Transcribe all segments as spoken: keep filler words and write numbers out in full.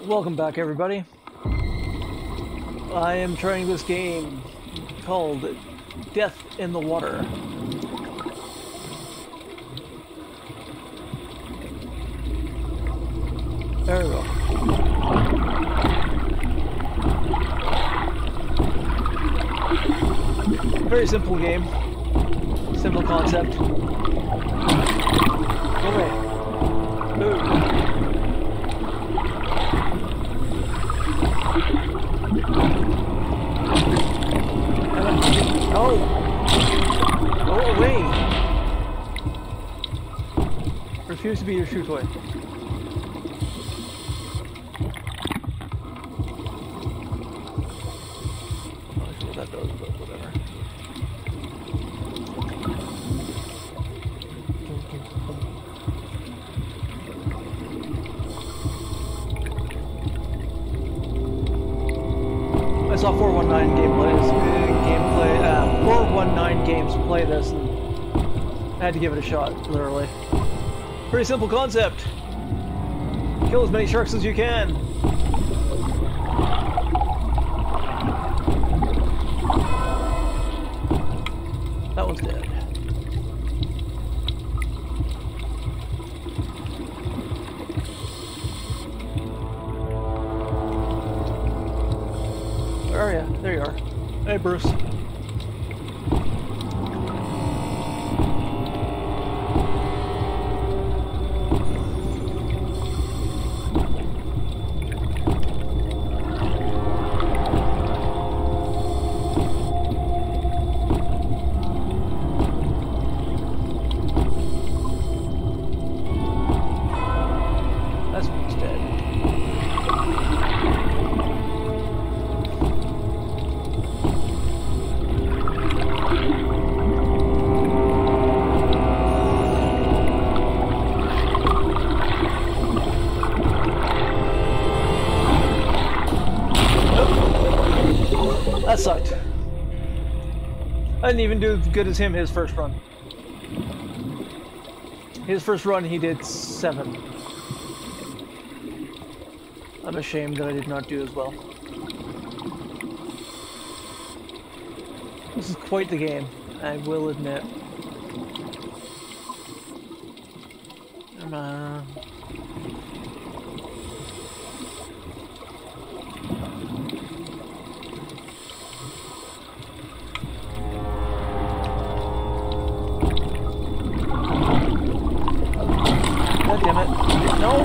Welcome back, everybody. I am trying this game called Death in the Water. There we go. Very simple game. Simple concept. Go away. Move. Oh! Go away! Refuse to be your shoe toy. Not sure what that does, but whatever. I saw four one nine gameplays, gameplay, uh, four one nine games play this, and I had to give it a shot, literally. Pretty simple concept. Kill as many sharks as you can. That one's dead. Where are you? There you are. Hey, Bruce. That's one's dead. That sucked. I didn't even do as good as him his first run. His first run he did seven. I'm ashamed that I did not do as well. This is quite the game, I will admit. Come on. God damn it. No!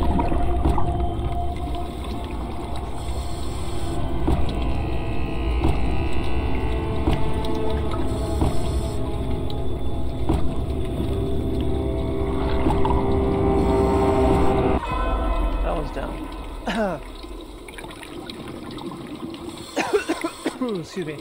That one's down. Excuse me.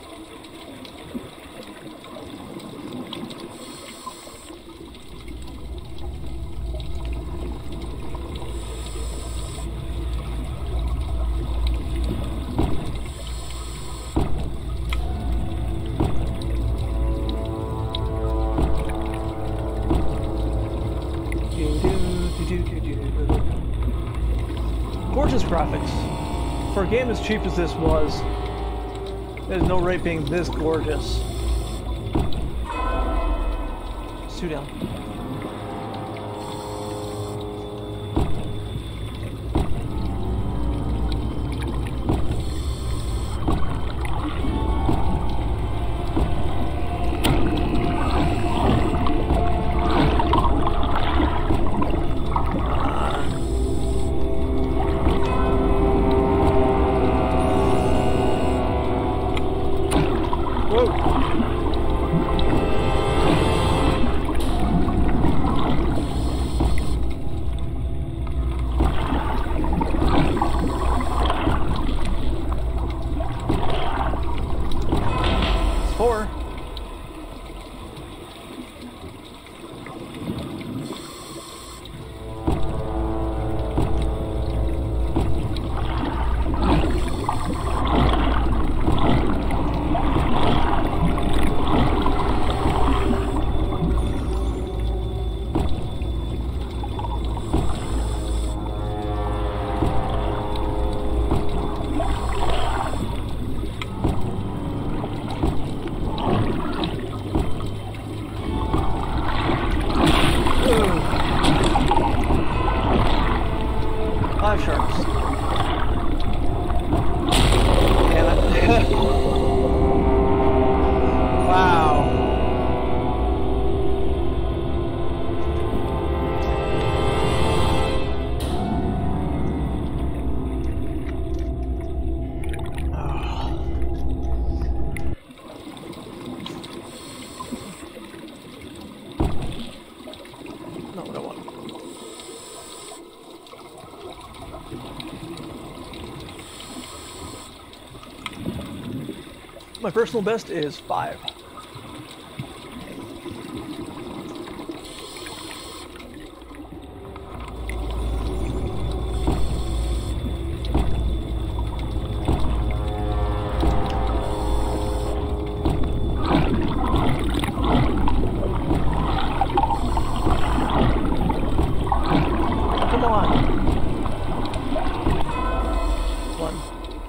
Gorgeous graphics. For a game as cheap as this was, there's no right being this gorgeous. It's two down. Whoa! Five sharks. Damn it. Wow. Not what I want. My personal best is five. Come on. One.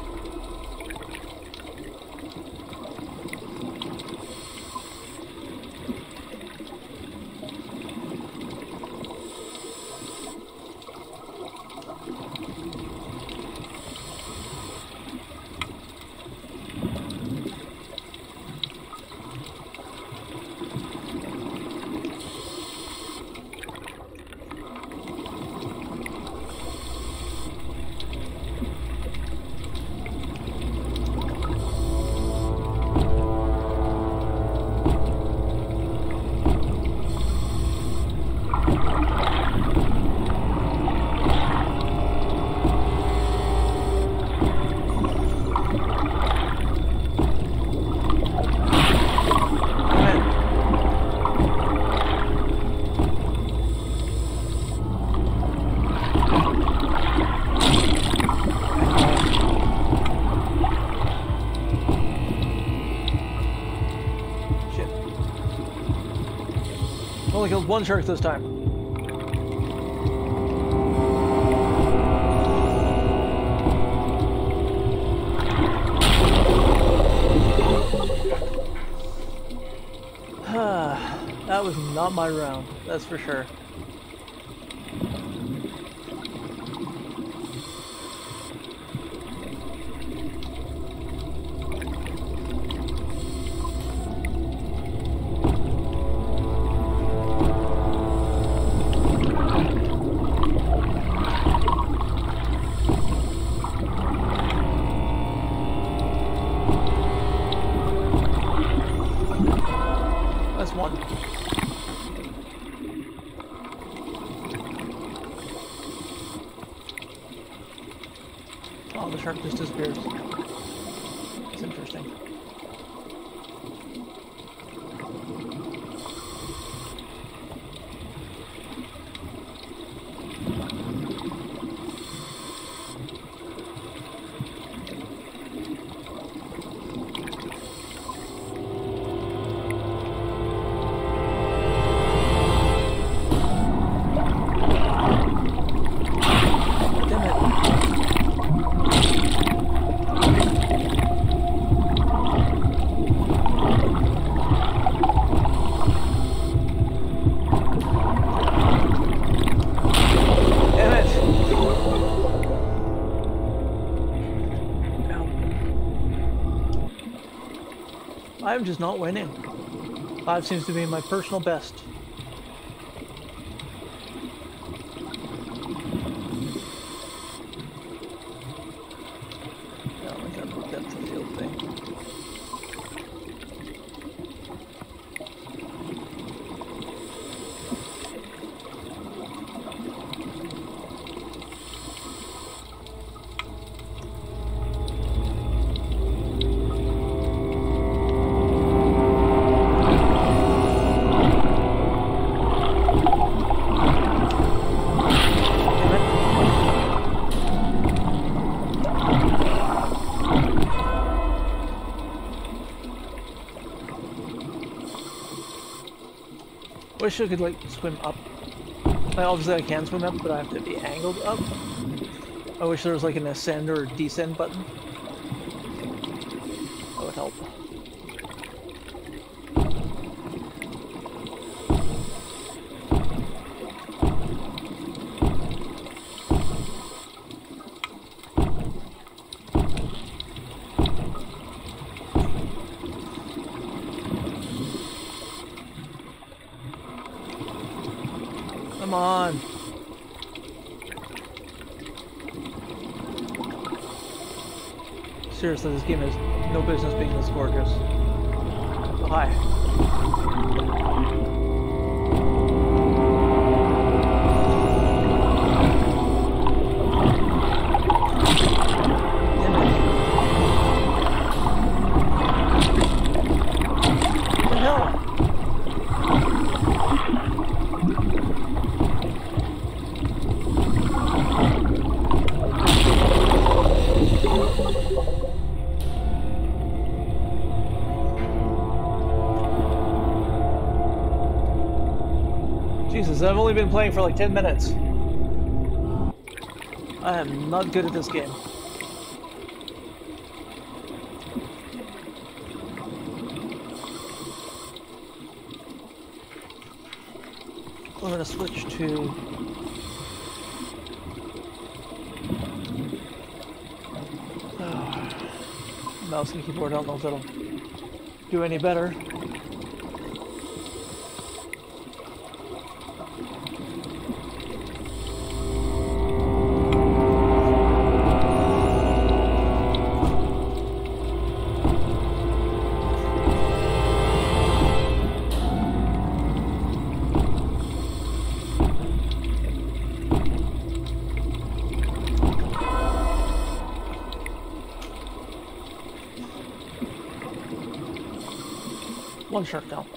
Only killed one shark this time. That was not my round, that's for sure. That's one. Oh, the shark just disappears. That's interesting. I'm just not winning. Five seems to be my personal best. Yeah, I like that depth of field thing. Wish I could like swim up. Like, obviously I can swim up, but I have to be angled up. I wish there was like an ascend or descend button. That would help. Seriously, this game has no business being this gorgeous. Oh, hi. Jesus, I've only been playing for like ten minutes. I am not good at this game. I'm gonna switch to... Oh. Mouse and keyboard, I don't know if that'll do any better. One shark down.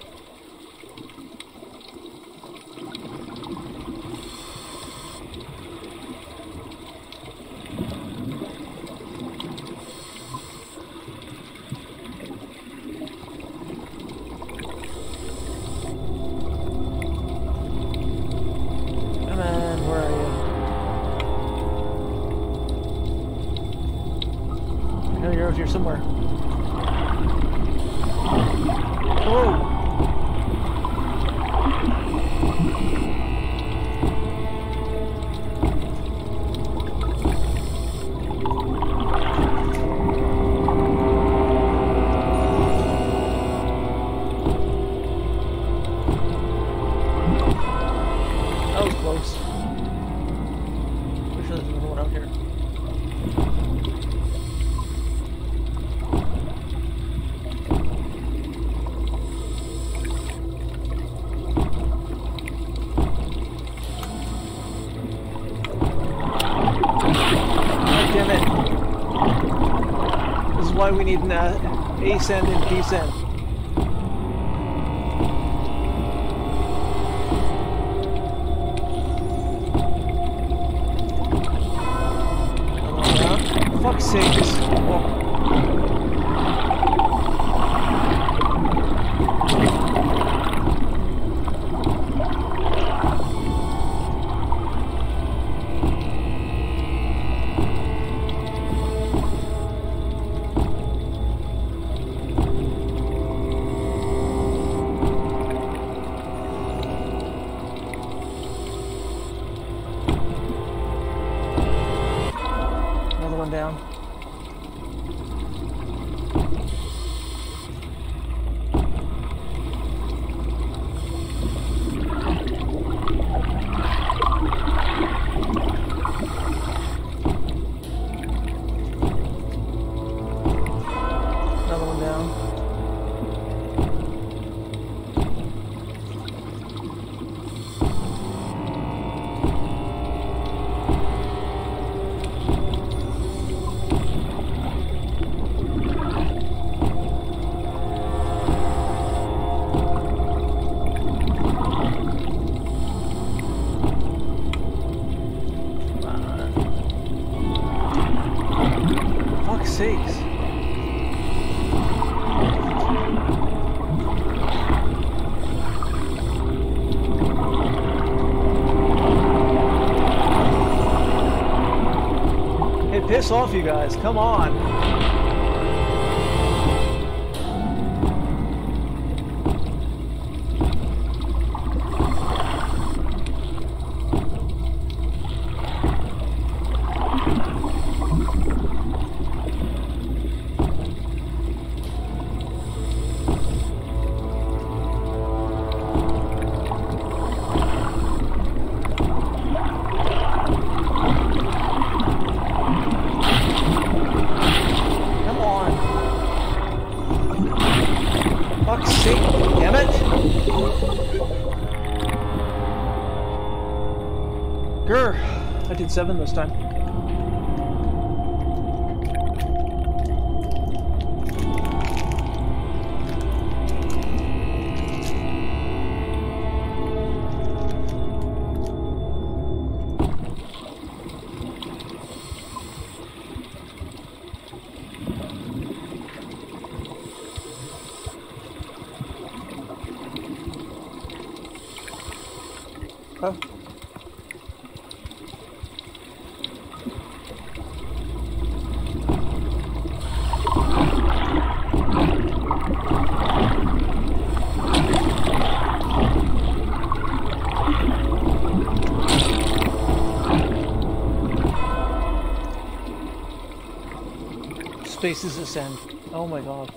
Come on, where are you? I know you're out here somewhere. Oh! That was close. Pretty sure there's another one out here. Why we need an uh, ascend and descend. Uh, fuck's sakes. Oh. One down. Another one down. Sakes. Hey, piss off, you guys. Come on. point seven this time. Huh? Spaces ascend. Oh my god.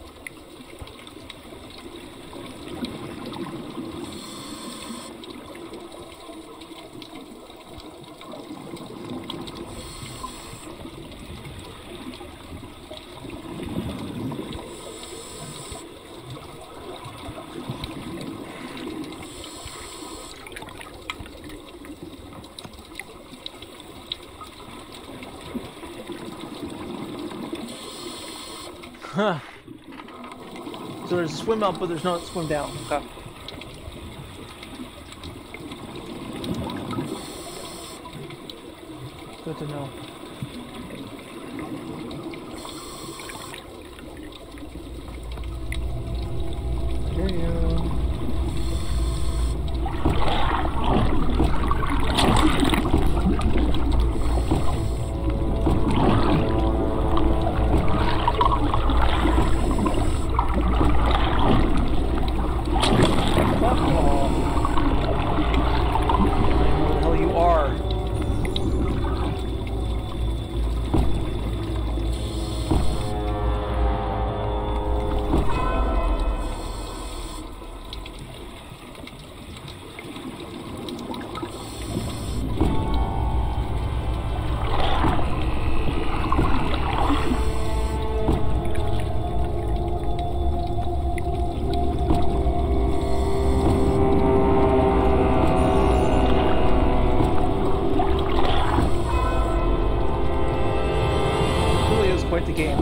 Huh. So there's a swim up, but there's no swim down. Okay. Good to know. Hear you. Quite the game.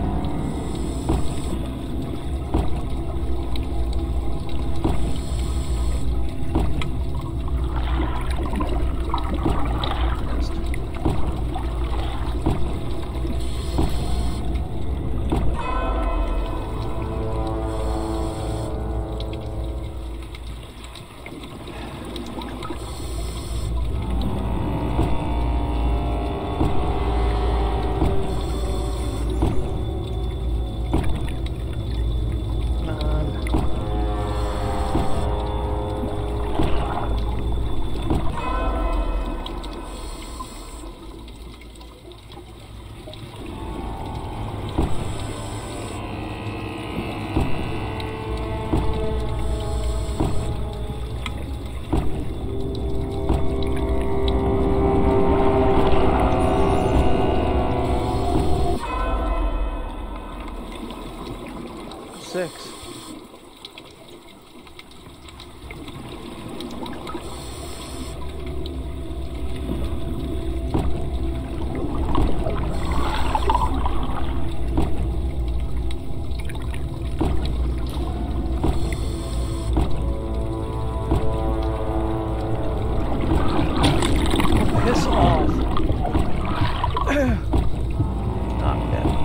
Six. Piss off. Not bad.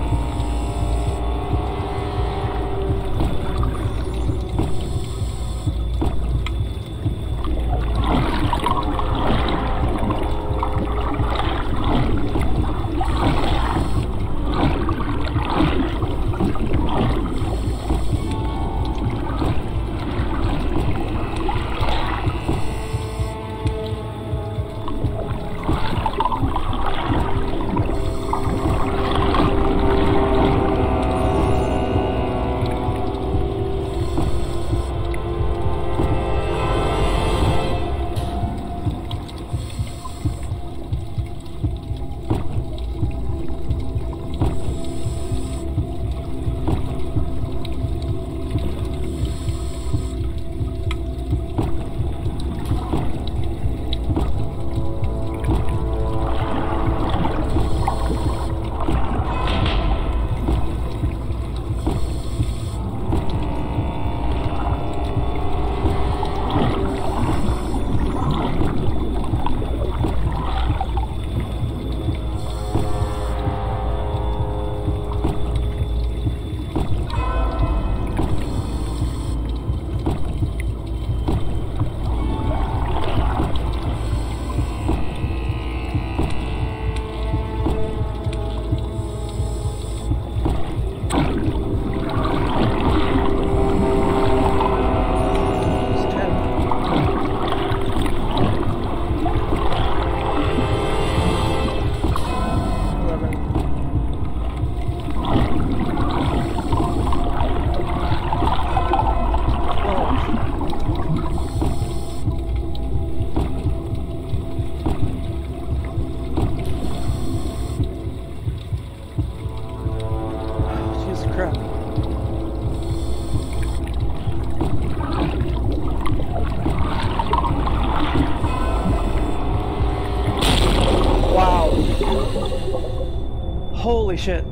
Holy shit.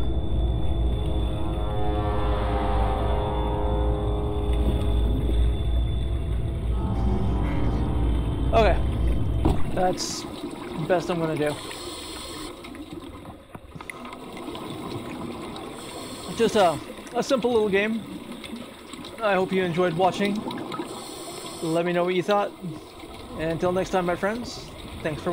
Okay. That's the best I'm gonna do. Just a, a simple little game. I hope you enjoyed watching. Let me know what you thought. And until next time, my friends, thanks for